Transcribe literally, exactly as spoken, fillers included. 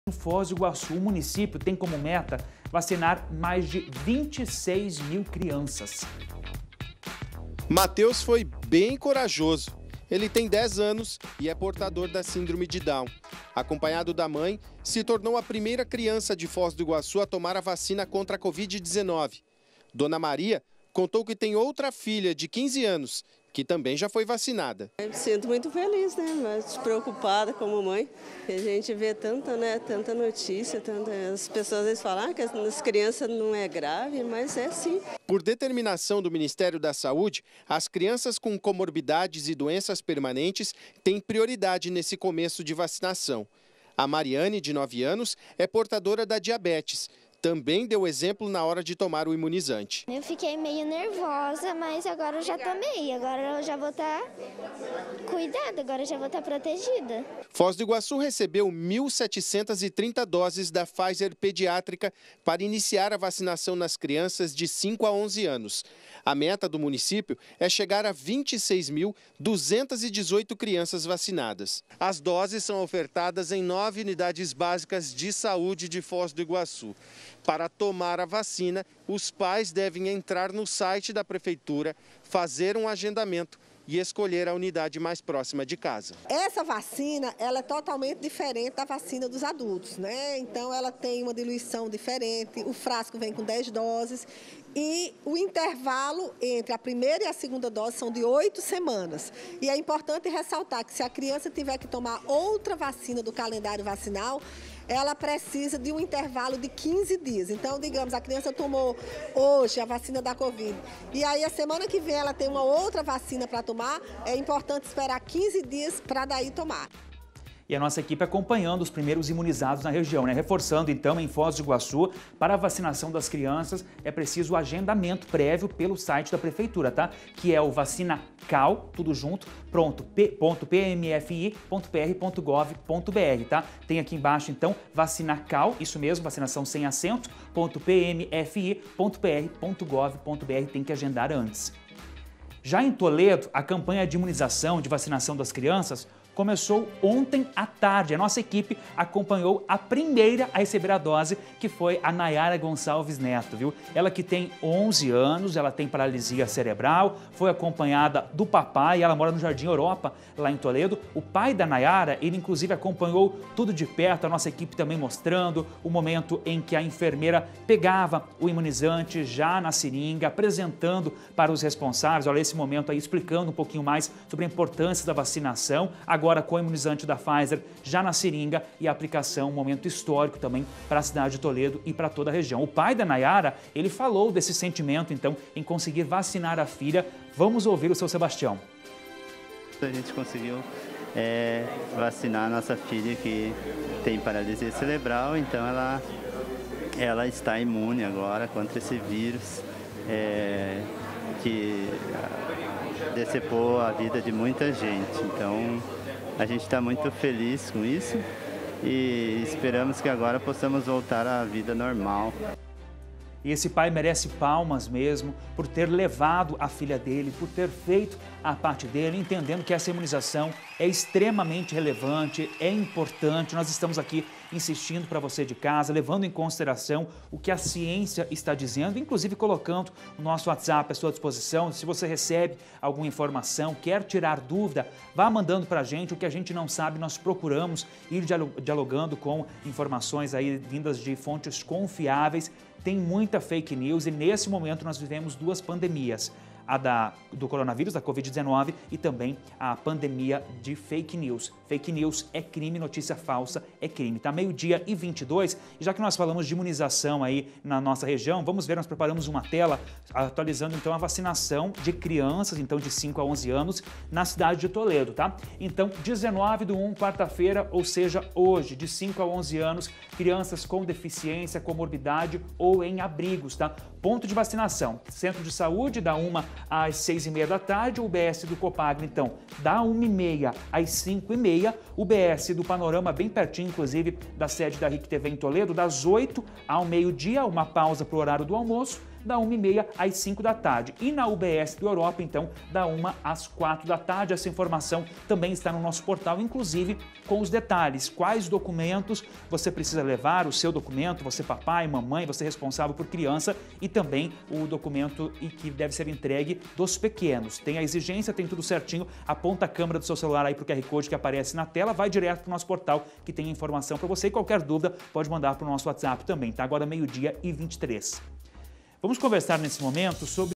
Em Foz do Iguaçu, o município tem como meta vacinar mais de vinte e seis mil crianças. Matheus foi bem corajoso. Ele tem dez anos e é portador da síndrome de Down. Acompanhado da mãe, se tornou a primeira criança de Foz do Iguaçu a tomar a vacina contra a covid dezenove. Dona Maria contou que tem outra filha de quinze anos, que também já foi vacinada. Eu me sinto muito feliz, né? Mas preocupada como mãe. A gente vê tanta, né, tanta notícia, tanta... as pessoas às vezes falam ah, que as crianças não é grave, mas é sim. Por determinação do Ministério da Saúde, as crianças com comorbidades e doenças permanentes têm prioridade nesse começo de vacinação. A Mariane, de nove anos, é portadora da diabetes. Também deu exemplo na hora de tomar o imunizante. Eu fiquei meio nervosa, mas agora eu já tomei. Agora eu já vou estar cuidada, agora eu já vou estar protegida. Foz do Iguaçu recebeu mil setecentas e trinta doses da Pfizer pediátrica para iniciar a vacinação nas crianças de cinco a onze anos. A meta do município é chegar a vinte e seis mil duzentas e dezoito crianças vacinadas. As doses são ofertadas em nove unidades básicas de saúde de Foz do Iguaçu. Para tomar a vacina, os pais devem entrar no site da prefeitura, fazer um agendamento e escolher a unidade mais próxima de casa. Essa vacina, ela é totalmente diferente da vacina dos adultos, né? Então ela tem uma diluição diferente, o frasco vem com dez doses e o intervalo entre a primeira e a segunda dose são de oito semanas. E é importante ressaltar que se a criança tiver que tomar outra vacina do calendário vacinal, ela precisa de um intervalo de quinze dias. Então, digamos, a criança tomou hoje a vacina da Covid e aí a semana que vem ela tem uma outra vacina para tomar, é importante esperar quinze dias para daí tomar. E a nossa equipe acompanhando os primeiros imunizados na região, né? Reforçando então em Foz do Iguaçu, para a vacinação das crianças é preciso agendamento prévio pelo site da prefeitura, tá? Que é o vacinacal, tudo junto, pronto, ponto p m f i ponto p r ponto gov ponto b r, tá? Tem aqui embaixo então vacinacal, isso mesmo, vacinação sem acento, ponto p m f i ponto p r ponto gov ponto b r, tem que agendar antes. Já em Toledo, a campanha de imunização, de vacinação das crianças começou ontem à tarde. A nossa equipe acompanhou a primeira a receber a dose, que foi a Nayara Gonçalves Neto, viu? Ela que tem onze anos, ela tem paralisia cerebral, foi acompanhada do papai, ela mora no Jardim Europa, lá em Toledo. O pai da Nayara, ele inclusive acompanhou tudo de perto, a nossa equipe também mostrando o momento em que a enfermeira pegava o imunizante já na seringa, apresentando para os responsáveis, olha esse momento aí, explicando um pouquinho mais sobre a importância da vacinação. Agora com o imunizante da Pfizer já na seringa e a aplicação, um momento histórico também para a cidade de Toledo e para toda a região. O pai da Nayara, ele falou desse sentimento então em conseguir vacinar a filha. Vamos ouvir o seu Sebastião. A gente conseguiu é, vacinar a nossa filha que tem paralisia cerebral, então ela, ela está imune agora contra esse vírus é, que decepou a vida de muita gente. Então a gente está muito feliz com isso e esperamos que agora possamos voltar à vida normal. E esse pai merece palmas mesmo por ter levado a filha dele, por ter feito a parte dele, entendendo que essa imunização é extremamente relevante, é importante. Nós estamos aqui insistindo para você de casa, levando em consideração o que a ciência está dizendo, inclusive colocando o nosso WhatsApp à sua disposição. Se você recebe alguma informação, quer tirar dúvida, vá mandando para a gente. O que a gente não sabe, nós procuramos ir dialogando com informações aí vindas de fontes confiáveis. Tem muita fake news e nesse momento nós vivemos duas pandemias. A da, do coronavírus, da covid dezenove e também a pandemia de fake news. Fake news é crime, notícia falsa é crime. Tá meio-dia e vinte e dois, e já que nós falamos de imunização aí na nossa região, vamos ver, nós preparamos uma tela atualizando então a vacinação de crianças, então de cinco a onze anos, na cidade de Toledo, tá? Então, dezenove do um, quarta-feira, ou seja, hoje, de cinco a onze anos, crianças com deficiência, comorbidade ou em abrigos, tá? Ponto de vacinação, Centro de Saúde, da uma às seis e meia da tarde, o B S do Copagro, então, da uma e meia às cinco e meia, o B S do Panorama, bem pertinho, inclusive, da sede da R I C T V em Toledo, das oito ao meio-dia, uma pausa para o horário do almoço, da uma e meia às cinco da tarde. E na U B S do Europa, então, da uma às quatro da tarde. Essa informação também está no nosso portal, inclusive com os detalhes. Quais documentos você precisa levar, o seu documento, você papai, mamãe, você responsável por criança, e também o documento e que deve ser entregue dos pequenos. Tem a exigência, tem tudo certinho. Aponta a câmera do seu celular aí para o Q R Code que aparece na tela, vai direto para o nosso portal que tem informação para você. E qualquer dúvida pode mandar para o nosso WhatsApp também, tá? Agora meio-dia e vinte e três. Vamos conversar nesse momento sobre